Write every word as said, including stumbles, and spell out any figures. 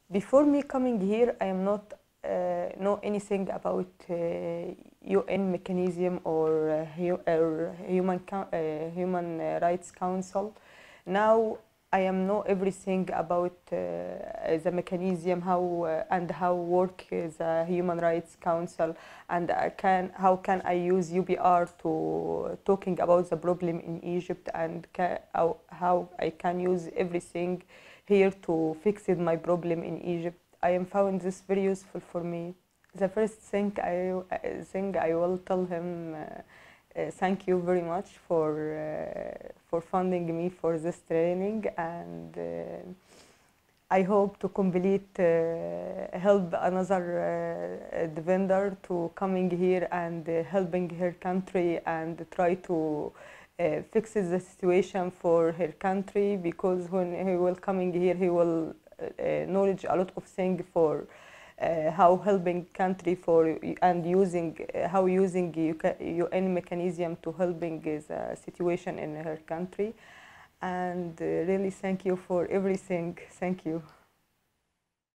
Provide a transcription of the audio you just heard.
Before me coming here, I am not uh, know anything about uh, U N mechanism or, uh, hu or human uh, human rights council. Now I am know everything about uh, the mechanism, how uh, and how work the human rights council, and I can how can I use U B R to talking about the problem in Egypt, and how, how I can use everything here to fix it, my problem in Egypt. I am found this very useful for me. The first thing I uh, thing I will tell him, uh, uh, thank you very much for uh, for funding me for this training, and uh, I hope to complete uh, help another uh, vendor to coming here and uh, helping her country and try to uh, fix the situation for her country, because when he will coming here he will uh, knowledge a lot of things for uh, how helping country for and using uh, how using U N mechanism to helping the situation in her country. And uh, really thank you for everything. Thank you.